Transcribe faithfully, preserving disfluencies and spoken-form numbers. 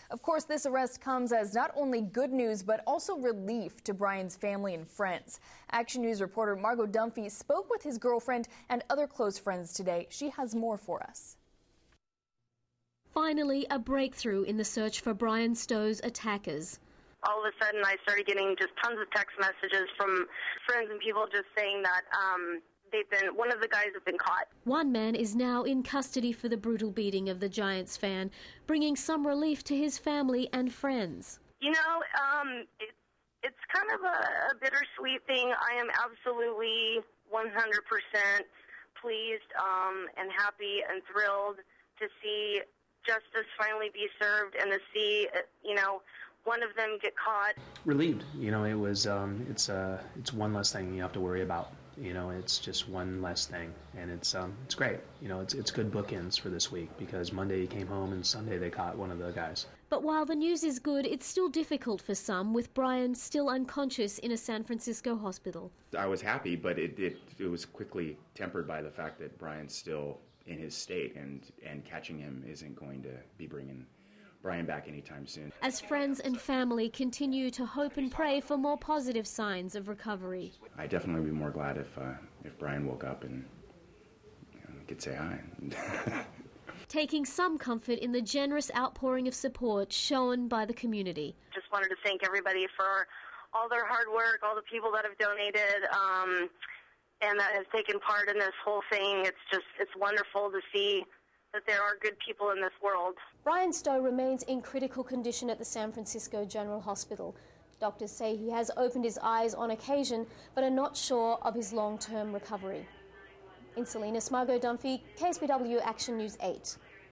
Of course, this arrest comes as not only good news, but also relief to Bryan's family and friends. Action News reporter Margot Dunphy spoke with his girlfriend and other close friends today. She has more for us. Finally, a breakthrough in the search for Bryan Stow's attackers. All of a sudden, I started getting just tons of text messages from friends and people just saying that um, they've been, one of the guys has been caught. One man is now in custody for the brutal beating of the Giants fan, bringing some relief to his family and friends. You know, um, it, it's kind of a, a bittersweet thing. I am absolutely one hundred percent pleased um, and happy and thrilled to see justice finally be served and to see, you know, one of them get caught. Relieved, you know, it was, um, it's, uh, it's one less thing you have to worry about. You know, it's just one less thing, and it's, um, it's great. You know, it's, it's good bookends for this week because Monday he came home and Sunday they caught one of the guys. But while the news is good, it's still difficult for some, with Bryan still unconscious in a San Francisco hospital. I was happy, but it, it, it was quickly tempered by the fact that Bryan's still in his state, and, and catching him isn't going to be bringing Bryan back anytime soon. As friends and family continue to hope and pray for more positive signs of recovery. I'd definitely be more glad if uh, if Bryan woke up and you know, could say hi. Taking some comfort in the generous outpouring of support shown by the community. Just wanted to thank everybody for all their hard work, all the people that have donated, um, and that has taken part in this whole thing. It's just, it's wonderful to see that there are good people in this world. Bryan Stow remains in critical condition at the San Francisco General Hospital. Doctors say he has opened his eyes on occasion, but are not sure of his long-term recovery. In Salinas, Margot Dunphy, K S B W Action News eight.